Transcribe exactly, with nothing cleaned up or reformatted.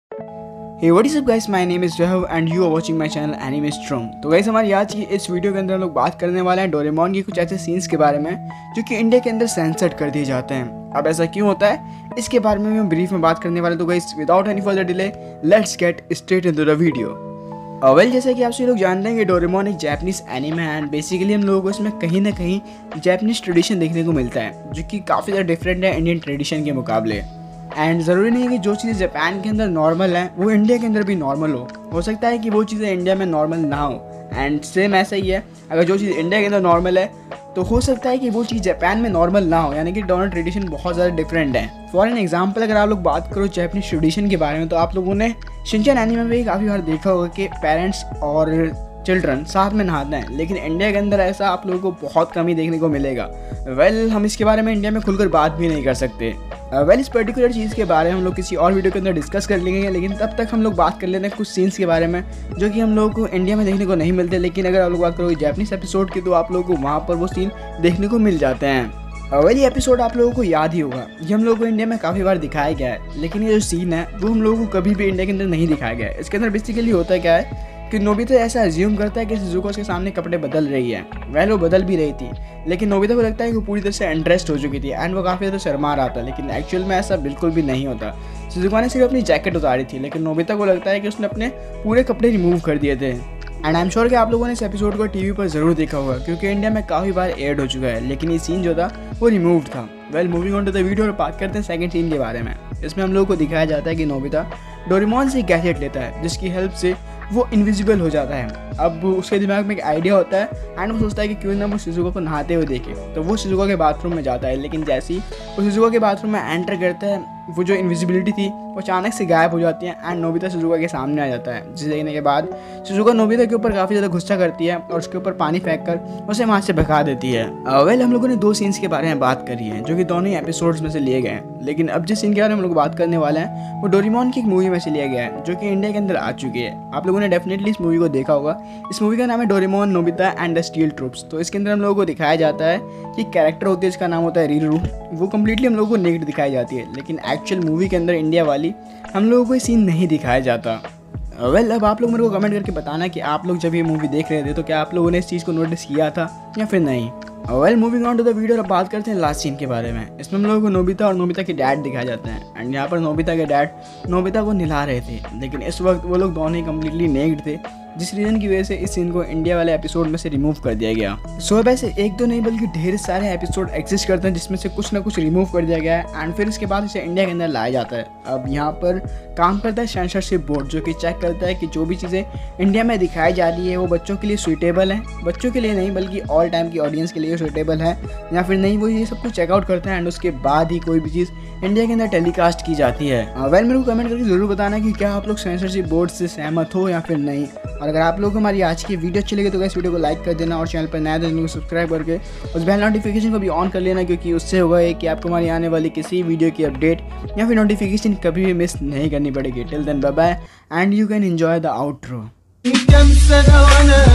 Hey, what is up guys? My name is Rahul and you are watching my channel Anime Storm। तो guys हमारी आज की इस video के अंदर हम लोग बात करने वाले हैं डोरेमोन की कुछ ऐसे सीन्स के बारे में जो कि इंडिया के अंदर सेंसर्ड कर दिए जाते हैं। अब ऐसा क्यों होता है इसके बारे में हम ब्रीफ में बात करने वाले हैं। तो guys without any further delay let's get straight into the video. Well जैसा कि आप सभी लोग जानते हैं कि डोरेमोन एक जापानीज एनिमे है एंड बेसिकली हम लोगों को इसमें कहीं ना कहीं जापानीज ट्रेडिशन देखने को मिलता है जो कि काफ़ी ज़्यादा डिफरेंट है इंडियन ट्रेडिशन के मुकाबले। एंड ज़रूरी नहीं है कि जो चीज़ें जापान के अंदर नॉर्मल है वो इंडिया के अंदर भी नॉर्मल हो हो सकता है कि वो चीज़ें इंडिया में नॉर्मल ना हो। एंड सेम ऐसा ही है, अगर जो चीज़ इंडिया के अंदर नॉर्मल है तो हो सकता है कि वो चीज़ जापान में नॉर्मल ना हो, यानी कि दोनों ट्रेडिशन बहुत ज़्यादा डिफरेंट है। फॉर एन एग्जाम्पल अगर आप लोग बात करो जापानीज ट्रेडिशन के बारे में तो आप लोगों ने शिनचैन एनीमे में भी काफ़ी बार देखा होगा कि पेरेंट्स और चिल्ड्रन साथ में नहाते हैं, लेकिन इंडिया के अंदर ऐसा आप लोगों को बहुत कम ही देखने को मिलेगा। वेल well, हम इसके बारे में इंडिया में खुलकर बात भी नहीं कर सकते। वेल uh, well, इस पर्टिकुलर चीज़ के बारे में हम लोग किसी और वीडियो के अंदर डिस्कस कर लेंगे, लेकिन तब तक हम लोग बात कर लेते हैं कुछ सीन्स के बारे में जो कि हम लोगों को इंडिया में देखने को नहीं मिलते, लेकिन अगर आप लोग बात करोगे जापानीज एपिसोड की तो आप लोगों को वहाँ पर वो सीन देखने को मिल जाते हैं। वेल ये एपिसोड आप लोगों को याद ही होगा, ये हम लोगों को इंडिया में काफ़ी बार दिखाया गया है, लेकिन ये जो सीन है वो हम लोगों को कभी भी इंडिया के अंदर नहीं दिखाया गया है। इसके अंदर बेसिकली होता है क्या है कि नोबिता ऐसा अज्यूम करता है कि शिजुको उसके सामने कपड़े बदल रही है। वेल वो बदल भी रही थी, लेकिन नोबिता को लगता है कि वो पूरी तरह से इंटरेस्ट हो चुकी थी एंड वो काफ़ी ज़्यादा शर्मा रहा था, लेकिन एक्चुअल में ऐसा बिल्कुल भी नहीं होता। शिजुको ने सिर्फ अपनी जैकेट उतारी थी, लेकिन नोबिता को लगता है कि उसने अपने पूरे कपड़े रिमूव कर दिए थे। एंड आई एम श्योर कि आप लोगों ने इस एपिसोड को टीवी पर ज़रूर देखा होगा क्योंकि इंडिया में काफ़ी बार एड हो चुका है, लेकिन ये सीन जो था वो रिमूव्ड था। Well moving on to the video और बात करते हैं सेकंड सीन के बारे में। इसमें हम लोगों को दिखाया जाता है कि नोबिता डोरेमोन से गैजेट लेता है जिसकी हेल्प से वो इनविजिबल हो जाता है। अब उसके दिमाग में एक आइडिया होता है एंड वो सोचता है कि क्यों ना वो शिजुको को नहाते हुए देखे, तो वो शिजुको के बाथरूम में जाता है, लेकिन जैसे ही वो शिजुको के बाथरूम में एंटर करता है वो जो इनविजिबिलिटी थी वो अचानक से गायब हो जाती है एंड नोबिता शिजुको के सामने आ जाता है, जिसे देखने के बाद शिजुको नोबिता के ऊपर काफ़ी ज़्यादा गुस्सा करती है और उसके ऊपर पानी फेंक कर उसे वहाँ से भगा देती है। वेल हम लोगों ने दो सीन्स के बारे में बात करी है जो कि दोनों ही एपिसोड्स में से लिए गए हैं, लेकिन अब जिस सीन के बारे में हम लोग बात करने वाले हैं वो डोरेमोन की एक मूवी में से लिया गया है जो कि इंडिया के अंदर आ चुकी है। आप लोगों ने डेफिनेटली इस मूवी को देखा होगा। इस मूवी का नाम है Doraemon Nobita and the steel troops. तो इसके अंदर हम लोगों को दिखाया जाता है कि कैरेक्टर होती है जिसका नाम होता है रीरू, वो कम्प्लीटली हम लोगों को नेक्ड दिखाई जाती है, लेकिन एक्चुअल मूवी के अंदर इंडिया वाली हम लोगों को ये सीन नहीं दिखाया जाता। वेल well, अब आप लोग मेरे को कमेंट करके बताना कि आप लोग जब ये मूवी देख रहे थे तो क्या आप लोगों ने इस चीज़ को नोटिस किया था या फिर नहीं। Well moving on to the video और बात करते हैं लास्ट सीन के बारे में। इसमें हम लोगों को नोबिता और नोबिता के डैड दिखाए जाते हैं एंड यहाँ पर नोबिता के डैड नोबिता को नहला रहे थे, लेकिन इस वक्त वो लोग दोनों ही कम्प्लीटली नेक्ड थे, जिस रीज़न की वजह से इस सीन को इंडिया वाले एपिसोड में से रिमूव कर दिया गया। सो अब ऐसे एक दो नहीं बल्कि ढेर सारे एपिसोड एग्जिस्ट करते हैं जिसमें से कुछ ना कुछ रिमूव कर दिया गया है एंड फिर इसके बाद इसे इंडिया के अंदर लाया जाता है। अब यहाँ पर काम करता है सेंसरशिप बोर्ड जो कि चेक करता है कि जो भी चीज़ें इंडिया में दिखाई जा रही है वो बच्चों के लिए सूटेबल है, बच्चों के लिए नहीं बल्कि ऑल टाइम की ऑडियंस के लिए सूटेबल है या फिर नहीं, वो ये सब कुछ चेकआउट करते हैं एंड उसके बाद ही कोई भी चीज़ इंडिया के अंदर टेलीकास्ट की जाती है। वेल मेरे को कमेंट करके ज़रूर बताना कि क्या आप लोग सेंसरशिप बोर्ड से सहमत हो या फिर नहीं, और अगर आप लोग हमारी आज की वीडियो अच्छी लगे तो इस वीडियो को लाइक कर देना और चैनल पर नया चैनल को सब्सक्राइब करके उस बेल नोटिफिकेशन को भी ऑन कर लेना, क्योंकि उससे होगा कि आपको हमारी आने वाली किसी वीडियो की अपडेट या फिर नोटिफिकेशन कभी भी मिस नहीं करनी पड़ेगी। Till then bye bye and you can enjoy the outro.